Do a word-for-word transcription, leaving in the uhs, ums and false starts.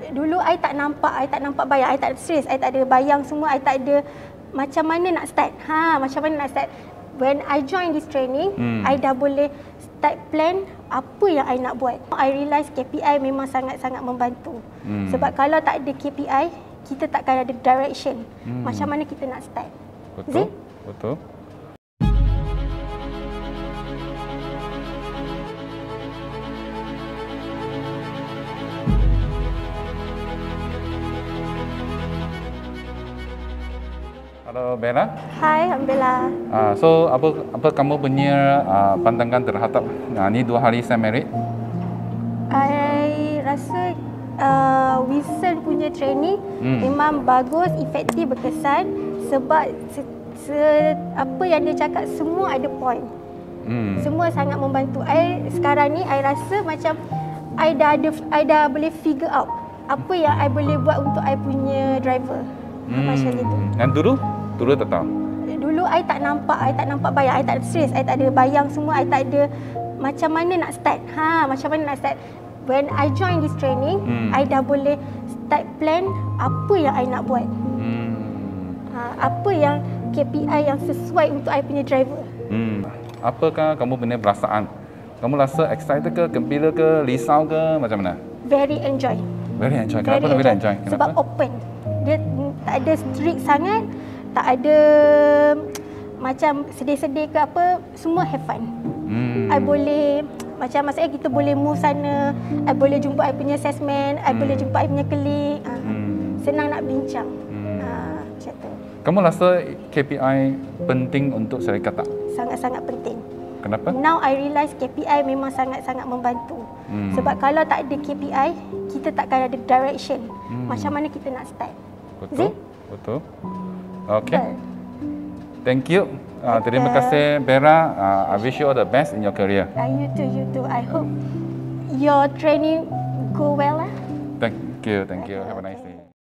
Dulu I tak nampak, I tak nampak bayang, I tak ada stress, I tak ada bayang semua, I tak ada macam mana nak start. Ha, macam mana nak start. When I join this training, hmm. I dah boleh start plan apa yang I nak buat. I realise K P I memang sangat-sangat membantu. Hmm. Sebab kalau tak ada K P I, kita takkan ada direction. Hmm. Macam mana kita nak start. Betul. Zee? Betul. Halo Bella. Hai, Alhamdulillah. Uh, so apa apa kamu punya uh, pandangan terhadap uh, ni dua hari saya merit? I rasa uh, Wilson punya training hmm. memang bagus, efektif, berkesan sebab se, se, apa yang dia cakap semua ada point. Hmm. Semua sangat membantu. I sekarang ni I rasa macam I dah ada I dah boleh figure out apa yang I boleh buat untuk I punya driver. Hmm. Macam itu. Dan dulu Dulu tak tahu? Dulu I tak nampak, I tak nampak bayang, I tak ada stress, I tak ada bayang semua, I tak ada macam mana nak start. Ha, macam mana nak start. When I join this training, hmm. I dah boleh start plan apa yang I nak buat. Hmm. Ha, apa yang K P I yang sesuai untuk I punya driver. Hmm. Apakah kamu punya perasaan? Kamu rasa excited ke, gembira ke, risau ke, macam mana? Very enjoy. Very enjoy. Kenapa very enjoy? enjoy? Kenapa? Sebab open. Dia tak ada strict sangat. Tak ada macam sedih-sedih ke apa, semua have fun. Hmm. I boleh, macam maksudnya kita boleh move sana, I boleh jumpa I punya salesman, I hmm. boleh jumpa I punya colleague. Ha. Hmm. Senang nak bincang. Hmm. Ha, macam tu. Kamu rasa K P I penting untuk syarikat tak? Sangat-sangat penting. Kenapa? Now I realise K P I memang sangat-sangat membantu. Hmm. Sebab kalau tak ada K P I, kita takkan ada direction. Hmm. Macam mana kita nak start. Betul. Zee? Betul. Okay. Thank you. Uh, terima kasih Bella. Uh, I wish you all the best in your career. Uh, you too, you too. I hope your training go well. Eh? Thank you, thank you. Have a nice day.